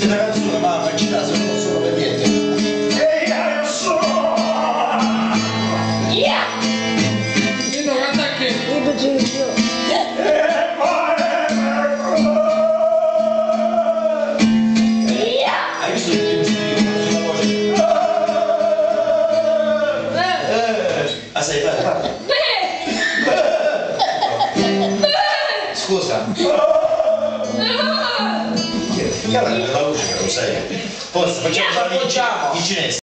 questa è una canzone, ma facciamo se non sono per niente. Ehi, adesso! Yeah! Io non attacchi! Io non ci vedo. Hai visto che ti dico una voce? Sai fare? Scusa. Chiara la luce, lo sai. Forse facciamo in cinese.